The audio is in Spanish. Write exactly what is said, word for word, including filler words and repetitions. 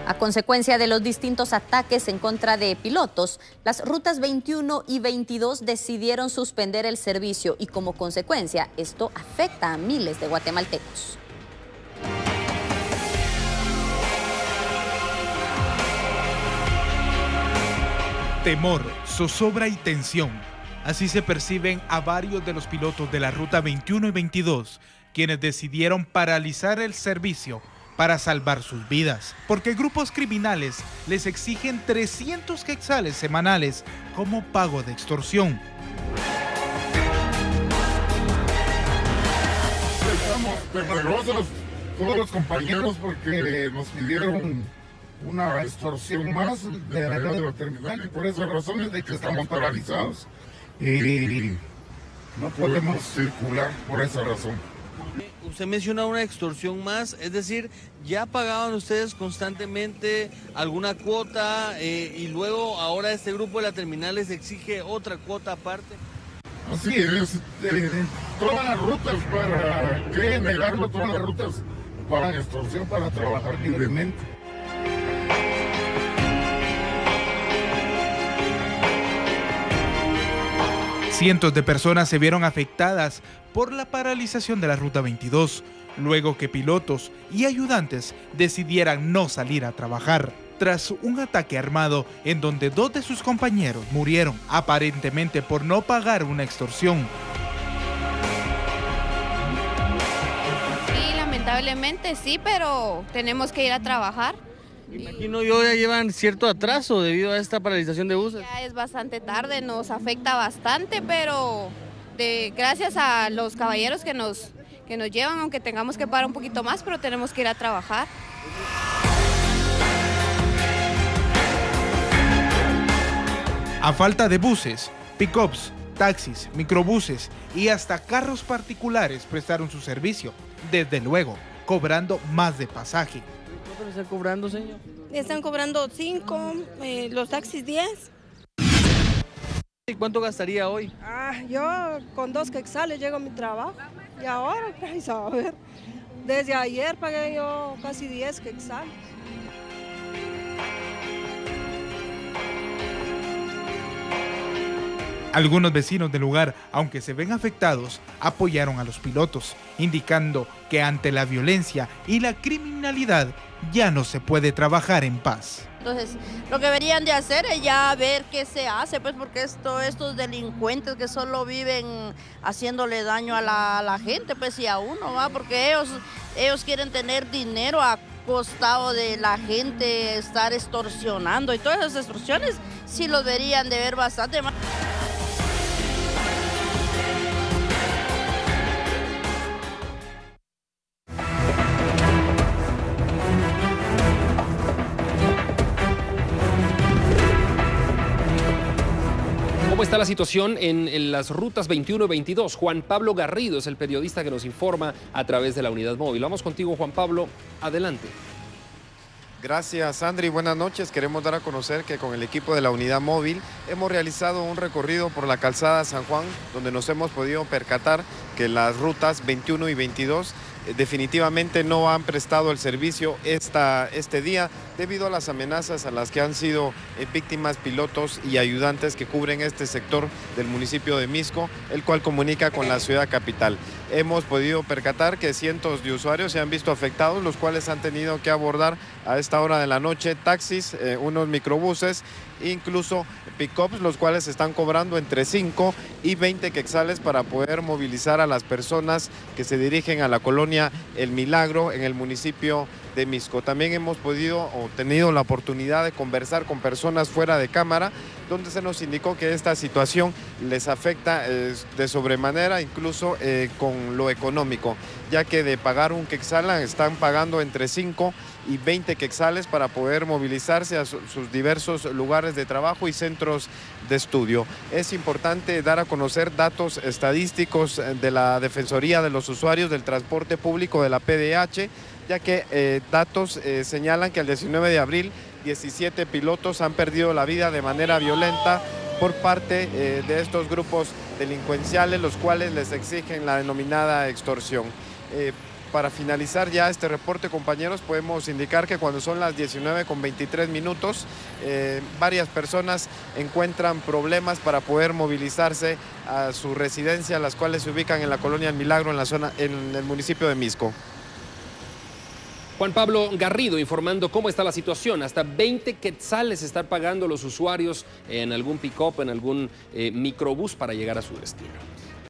A consecuencia de los distintos ataques en contra de pilotos, las rutas veintiuno y veintidós decidieron suspender el servicio y como consecuencia esto afecta a miles de guatemaltecos. Temor, zozobra y tensión. Así se perciben a varios de los pilotos de la ruta veintiuno y veintidós, quienes decidieron paralizar el servicio para salvar sus vidas, porque grupos criminales les exigen trescientos quetzales semanales como pago de extorsión. Estamos temerosos todos los compañeros porque nos pidieron una extorsión más de la de la terminal y por esa razón es de que estamos paralizados y no podemos circular por esa razón. Usted menciona una extorsión más, es decir, ¿ya pagaban ustedes constantemente alguna cuota eh, y luego ahora este grupo de la terminal les exige otra cuota aparte? Así es, eh, todas las rutas, para qué negarlo, todas las rutas pagan extorsión para trabajar libremente. Cientos de personas se vieron afectadas por la paralización de la ruta veintidós, luego que pilotos y ayudantes decidieran no salir a trabajar, tras un ataque armado en donde dos de sus compañeros murieron, aparentemente por no pagar una extorsión. Sí, lamentablemente sí, pero tenemos que ir a trabajar. Imagino yo ya llevan cierto atraso debido a esta paralización de buses. Ya es bastante tarde, nos afecta bastante, pero de, gracias a los caballeros que nos, que nos llevan, aunque tengamos que parar un poquito más, pero tenemos que ir a trabajar. A falta de buses, pick-ups, taxis, microbuses y hasta carros particulares prestaron su servicio, desde luego, cobrando más de pasaje. ¿Cuánto le están cobrando, señor? Están cobrando cinco, eh, los taxis diez. ¿Y cuánto gastaría hoy? Ah, yo con dos quetzales llego a mi trabajo. Y ahora, pues, a ver, desde ayer pagué yo casi diez quetzales. Algunos vecinos del lugar, aunque se ven afectados, apoyaron a los pilotos, indicando que ante la violencia y la criminalidad ya no se puede trabajar en paz. Entonces, lo que deberían de hacer es ya ver qué se hace, pues porque esto, estos delincuentes que solo viven haciéndole daño a la, a la gente, pues y a uno, ¿va? Porque ellos, ellos quieren tener dinero a costado de la gente, estar extorsionando y todas esas extorsiones sí los deberían de ver bastante más. ¿Cómo está la situación en, en las rutas veintiuno y veintidós? Juan Pablo Garrido es el periodista que nos informa a través de la unidad móvil. Vamos contigo, Juan Pablo. Adelante. Gracias, Andri. Buenas noches. Queremos dar a conocer que con el equipo de la unidad móvil hemos realizado un recorrido por la calzada San Juan, donde nos hemos podido percatar que las rutas veintiuno y veintidós definitivamente no han prestado el servicio esta, este día debido a las amenazas a las que han sido víctimas pilotos y ayudantes que cubren este sector del municipio de Misco, el cual comunica con la ciudad capital. Hemos podido percatar que cientos de usuarios se han visto afectados, los cuales han tenido que abordar a esta hora de la noche taxis, eh, unos microbuses, incluso pick-ups, los cuales están cobrando entre cinco y veinte quetzales para poder movilizar a las personas que se dirigen a la colonia El Milagro en el municipio de Misco. También hemos podido o tenido la oportunidad de conversar con personas fuera de cámara, donde se nos indicó que esta situación les afecta eh, de sobremanera, incluso eh, con lo económico, ya que de pagar un quetzal están pagando entre cinco y veinte quetzales para poder movilizarse a su, sus diversos lugares de trabajo y centros de estudio. Es importante dar a conocer datos estadísticos de la Defensoría de los Usuarios del Transporte Público de la P D H, ya que eh, datos eh, señalan que el diecinueve de abril diecisiete pilotos han perdido la vida de manera violenta por parte eh, de estos grupos delincuenciales, los cuales les exigen la denominada extorsión. Eh, Para finalizar ya este reporte, compañeros, podemos indicar que cuando son las diecinueve con veintitrés minutos, eh, varias personas encuentran problemas para poder movilizarse a su residencia, las cuales se ubican en la colonia El Milagro, en la zona, en el municipio de Misco. Juan Pablo Garrido informando cómo está la situación. Hasta veinte quetzales están pagando los usuarios en algún pick-up, en algún eh, microbús para llegar a su destino.